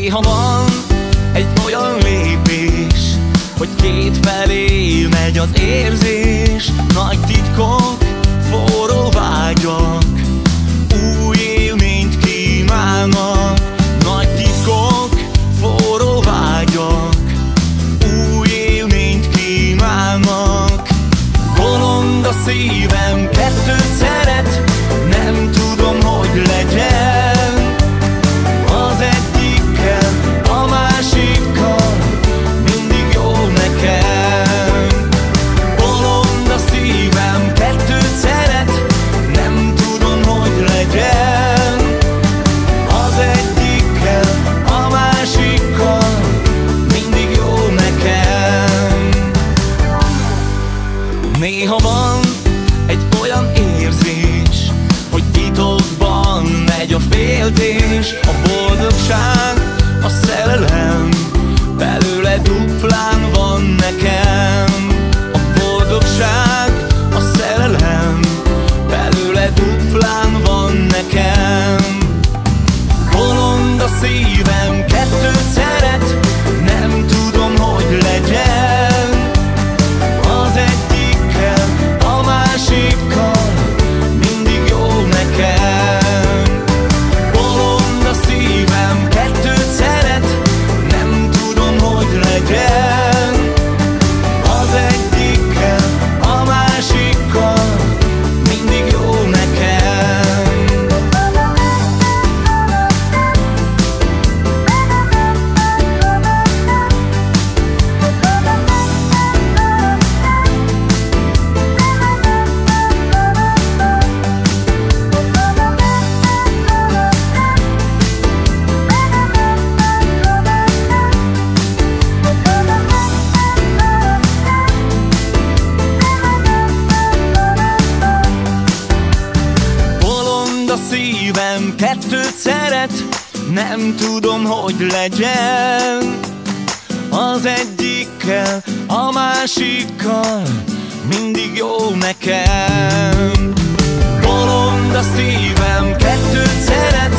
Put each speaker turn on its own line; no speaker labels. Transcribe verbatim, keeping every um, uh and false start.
Néha van egy olyan lépés, hogy kétfelé megy az érzés. Nagy titkok, forró vágyak, új élményt kívánnak. Nagy titkok, forró vágyak, új élményt kívánnak. Bolond a szívem, kettőt szeret, nem tudom, hogy legyen. Az egyikkel, a másikkal mindig jó nekem. Bolond a szívem, kettőt szeret, nem tudom, hogy legyen. Az egyikkel, a másikkal mindig jó nekem. Néha van egy olyan érzés, hogy titokban megy a féltés. A boldogság, a szerelem, belőle duplán van nekem. A boldogság, a szerelem, belőle duplán van nekem. Bolond a szívem, kettőt szeret, nem tudom, hogy legyen. Az egyikkel, a másikkal mindig jó nekem. Bolond a szívem, kettőt szeret, nem tudom, hogy legyen. Az egyikkel, a másikkal mindig jó nekem. Bolond a szívem, kettőt szeret, nem tudom, hogy legyen. Az egyikkel, a másikkal mindig jó nekem. Bolond a szívem, kettőt szeret,